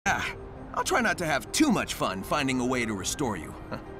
I'll try not to have too much fun finding a way to restore you.